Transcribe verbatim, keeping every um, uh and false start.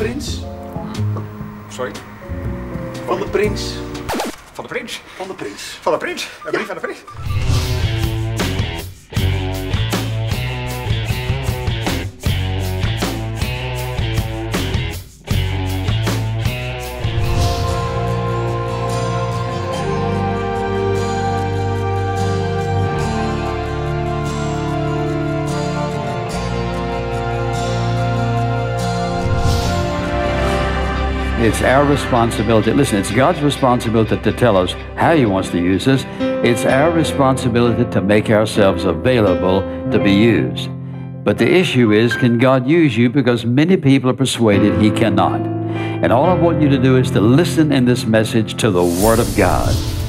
prins. Sorry? Van de prins. Van de prins? Van de prins. Van de prins? Een brief van de prins? It's our responsibility. Listen, it's God's responsibility to tell us how He wants to use us. It's our responsibility to make ourselves available to be used. But the issue is, can God use you? Because many people are persuaded He cannot. And all I want you to do is to listen in this message to the Word of God.